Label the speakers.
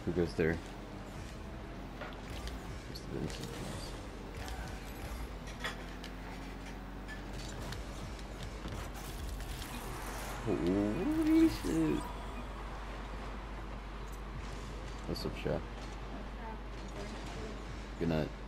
Speaker 1: Who goes there? Where's the Vincent? Holy shit. What's up, Chef? Good night.